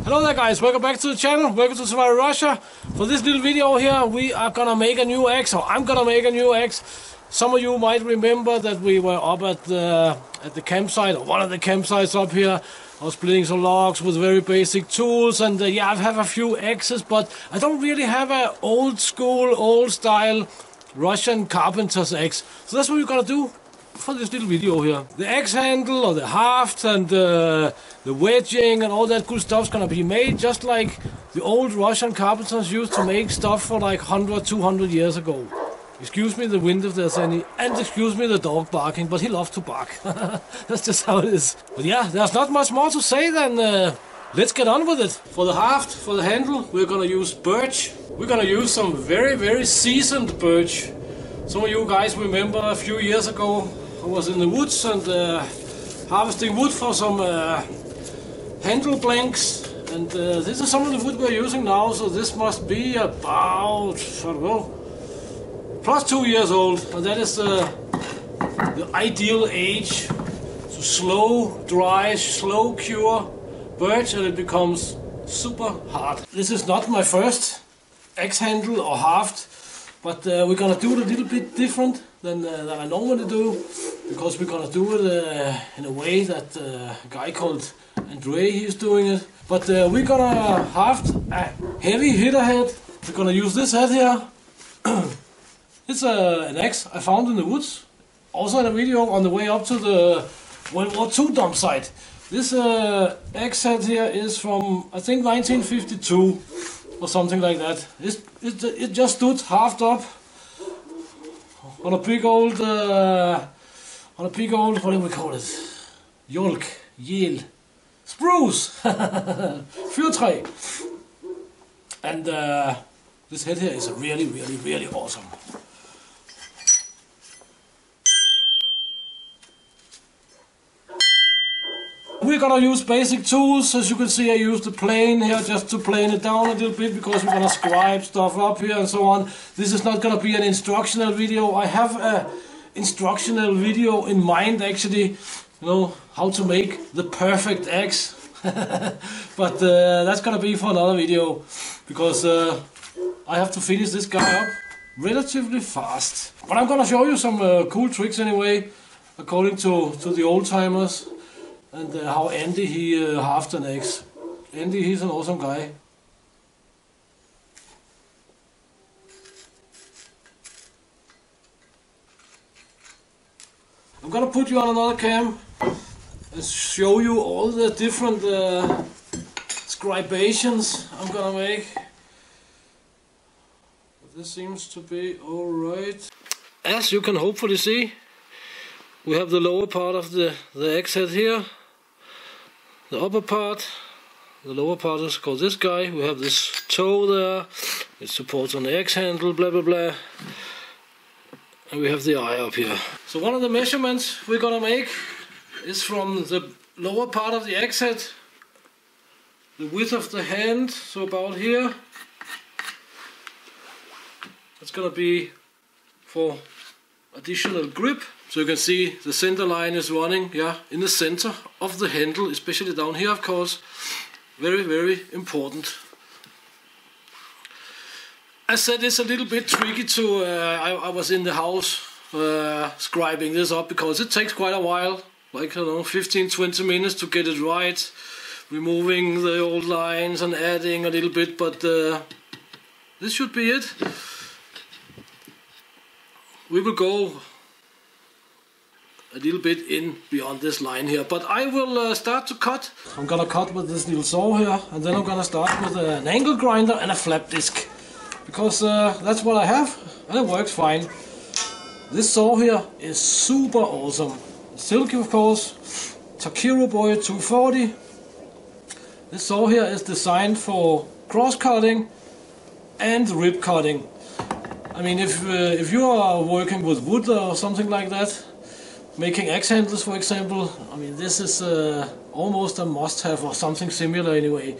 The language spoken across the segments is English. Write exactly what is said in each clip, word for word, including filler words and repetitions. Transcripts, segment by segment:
Hello there guys, welcome back to the channel, welcome to Survival Russia. For this little video here we are gonna make a new axe, or I'm gonna make a new axe. Some of you might remember that we were up at the, at the campsite, or one of the campsites up here. I was splitting some logs with very basic tools, and uh, yeah, I have a few axes, but I don't really have an old school, old style Russian Carpenters axe. So that's what we're gonna do for this little video here. The axe handle or the haft and uh, the wedging and all that good stuff's gonna be made just like the old Russian carpenters used to make stuff for like one hundred, two hundred years ago. Excuse me the wind if there's any, and excuse me the dog barking, but he loves to bark. That's just how it is. But yeah, there's not much more to say than uh, let's get on with it. For the haft, for the handle, we're gonna use birch. We're gonna use some very, very seasoned birch. Some of you guys remember a few years ago I was in the woods and uh, harvesting wood for some uh, handle blanks, and uh, this is some of the wood we're using now, so this must be about, I don't know, plus two years old, and that is uh, the ideal age to slow dry, slow cure birch, and it becomes super hard. This is not my first axe handle or haft, but uh, we're gonna do it a little bit different than, uh, than I normally do, because we're gonna do it uh, in a way that uh, a guy called Andre he's doing it. But uh, we're gonna haft a heavy hitter head. We're gonna use this head here. It's uh, an axe I found in the woods, also in a video on the way up to the World War Two dump site. This uh, axe head here is from I think nineteen fifty-two. Or something like that. It, it, it just stood halved up on a big old, uh, on a big old, what do we call it? Yolk, yale, spruce, fyrtræ. And uh, this head here is really, really, really awesome. We're gonna use basic tools. As you can see, I used the plane here just to plane it down a little bit, because we're gonna scribe stuff up here and so on. This is not gonna be an instructional video. I have a instructional video in mind actually, you know, how to make the perfect axe. But uh, that's gonna be for another video, because uh, I have to finish this guy up relatively fast. But I'm gonna show you some uh, cool tricks anyway, according to, to the old timers. And uh, how Andy he uh, halved an axe. Andy, he's an awesome guy. I'm gonna put you on another cam and show you all the different uh, scribations I'm gonna make. But this seems to be alright. As you can hopefully see, we have the lower part of the, the axe head here. The upper part, the lower part is called this guy. We have this toe there, it supports on the axe handle, blah blah blah. And we have the eye up here. So one of the measurements we're gonna make is from the lower part of the axe head, the width of the hand, so about here. That's gonna be for additional grip. So you can see the center line is running, yeah, in the center of the handle, especially down here, of course. Very, very important. I said it's a little bit tricky to, uh, I, I was in the house uh, scribing this up, because it takes quite a while, like, I don't know, fifteen to twenty minutes to get it right, removing the old lines and adding a little bit, but uh, this should be it. We will go a little bit in beyond this line here, but I will uh, start to cut. I'm gonna cut with this little saw here, and then I'm gonna start with uh, an angle grinder and a flap disc, because uh, that's what I have, and it works fine. This saw here is super awesome. Silky, of course, Takiro Boy two forty. This saw here is designed for cross cutting and rib cutting. I mean, if uh, if you are working with wood or something like that, making axe handles, for example, I mean, this is uh, almost a must-have, or something similar anyway.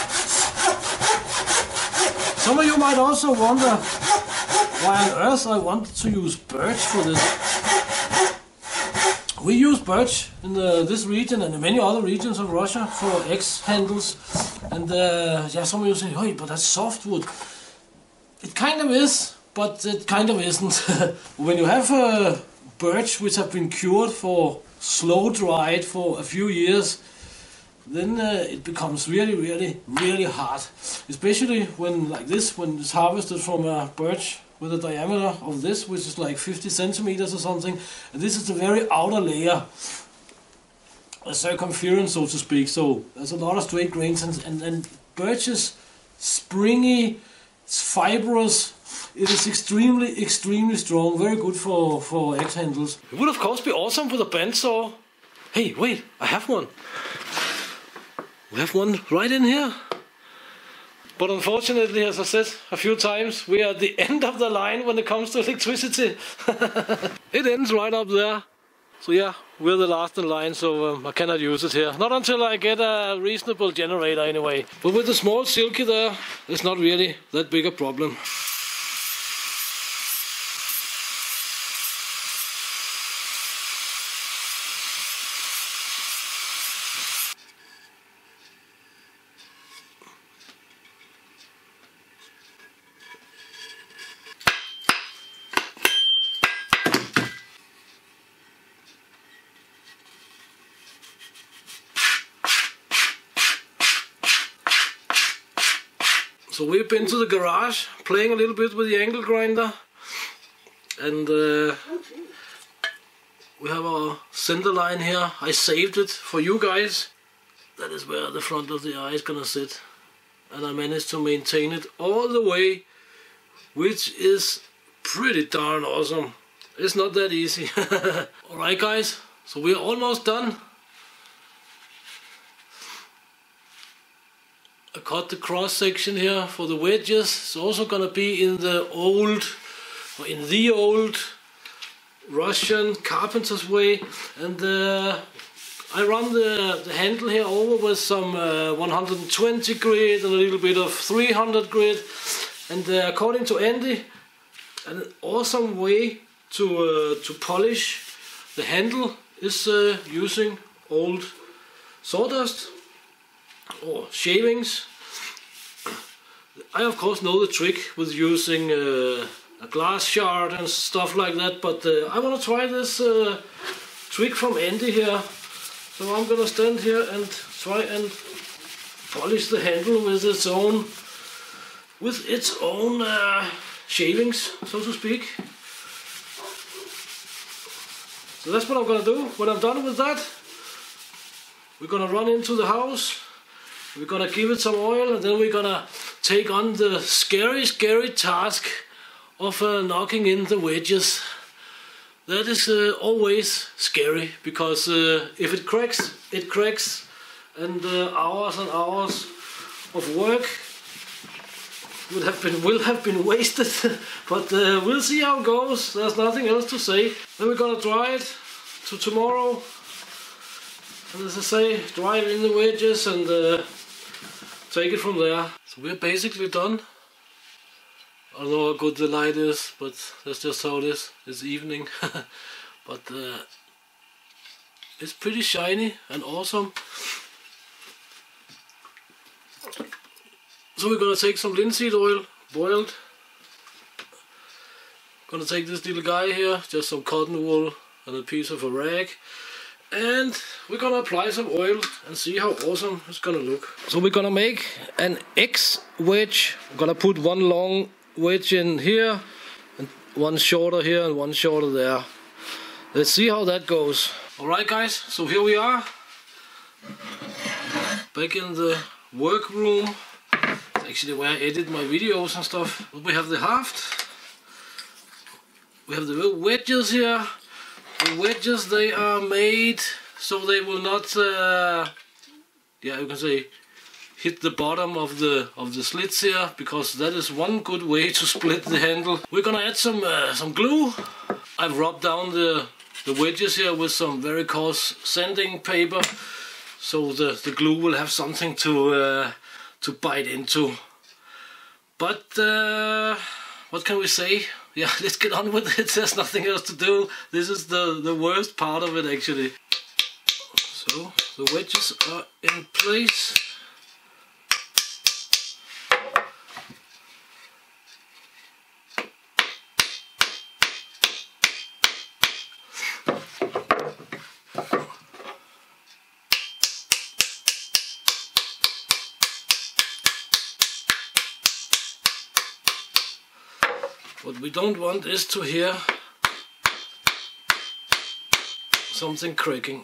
Some of you might also wonder why on earth I wanted to use birch for this. We use birch in the, this region and in many other regions of Russia for X handles. And uh, yeah, some of you say, hey, but that's softwood. It kind of is, but it kind of isn't. When you have uh, birch which have been cured for slow dried for a few years, then uh, it becomes really, really, really hard. Especially when, like this, when it's harvested from a birch with a diameter of this, which is like fifty centimeters or something. And this is the very outer layer, a circumference, so to speak. So there's a lot of straight grains, and, and, and birch is springy, it's fibrous. It is extremely, extremely strong, very good for, for X handles. It would of course be awesome with a bandsaw. Hey, wait, I have one. We have one right in here. But unfortunately, as I said a few times, we are at the end of the line when it comes to electricity. It ends right up there. So yeah, we're the last in line, so um, I cannot use it here. Not until I get a reasonable generator anyway. But with the small Silky there, it's not really that big a problem. So we've been to the garage, playing a little bit with the angle grinder, and uh, we have our center line here. I saved it for you guys. That is where the front of the eye is gonna sit, and I managed to maintain it all the way, which is pretty darn awesome. It's not that easy. Alright guys, so we're almost done. I cut the cross section here for the wedges. It's also gonna be in the old, or in the old Russian Carpenters way, and uh, I run the, the handle here over with some uh, one hundred twenty grit and a little bit of three hundred grit, and uh, according to Andy, an awesome way to uh, to polish the handle is uh, using old sawdust or shavings. I of course know the trick with using uh, a glass shard and stuff like that, but uh, I want to try this uh, trick from Andy here. So I'm gonna stand here and try and polish the handle with its own with its own uh, shavings, so to speak. So that's what I'm gonna do. When I'm done with that, we're gonna run into the house. We're gonna give it some oil, and then we're gonna take on the scary, scary task of uh, knocking in the wedges. That is uh, always scary, because uh, if it cracks, it cracks, and uh, hours and hours of work would have been will have been wasted. But uh, we'll see how it goes. There's nothing else to say. Then we're gonna dry it to tomorrow, and as I say, dry it in the wedges and uh, take it from there. So we're basically done. I don't know how good the light is, but that's just how it is. It's evening. But uh, it's pretty shiny and awesome. So we're gonna take some linseed oil, boiled. Gonna take this little guy here, just some cotton wool and a piece of a rag. And we're gonna apply some oil and see how awesome it's gonna look. So we're gonna make an X wedge. I'm gonna put one long wedge in here, and one shorter here, and one shorter there. Let's see how that goes. Alright guys, so here we are. Back in the workroom. It's actually where I edit my videos and stuff. We have the haft. We have the little wedges here. The wedges, they are made so they will not, uh, yeah, you can say, hit the bottom of the of the slits here, because that is one good way to split the handle. We're gonna add some uh, some glue. I've rubbed down the the wedges here with some very coarse sanding paper, so the the glue will have something to uh, to bite into. But uh, what can we say? yeah, let's get on with it. There's nothing else to do. This is the, the worst part of it actually. So the wedges are in place. What we don't want is to hear something cracking.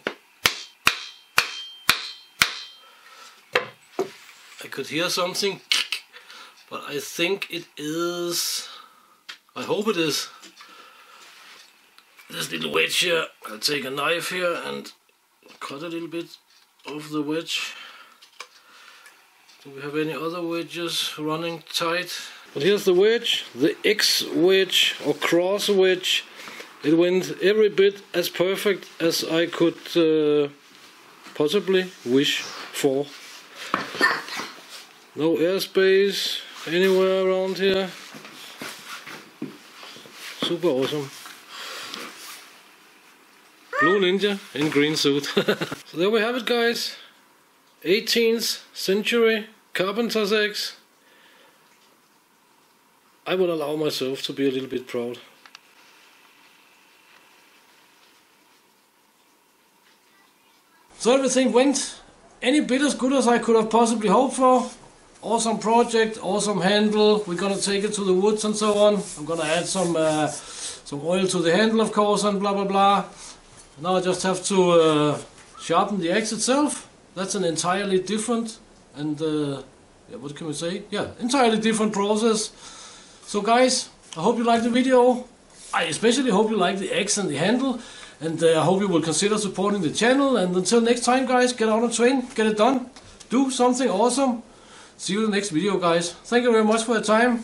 I could hear something, but I think it is, I hope it is, this little wedge here. I'll take a knife here and cut a little bit of the wedge. Do we have any other wedges running tight? But here's the wedge, the X wedge or cross wedge. It went every bit as perfect as I could uh, possibly wish for. No airspace anywhere around here. Super awesome. Blue Ninja in green suit. So there we have it, guys. eighteenth century Carpenters X. I will allow myself to be a little bit proud. So everything went any bit as good as I could have possibly hoped for. Awesome project, awesome handle. We're gonna take it to the woods and so on. I'm gonna add some uh, some oil to the handle, of course, and blah blah blah. Now I just have to uh, sharpen the axe itself. That's an entirely different and uh, yeah, what can we say? Yeah, entirely different process. So guys, I hope you liked the video. I especially hope you like the axe and the handle, and uh, I hope you will consider supporting the channel. And until next time, guys, get out and train, get it done, do something awesome. See you in the next video, guys. Thank you very much for your time.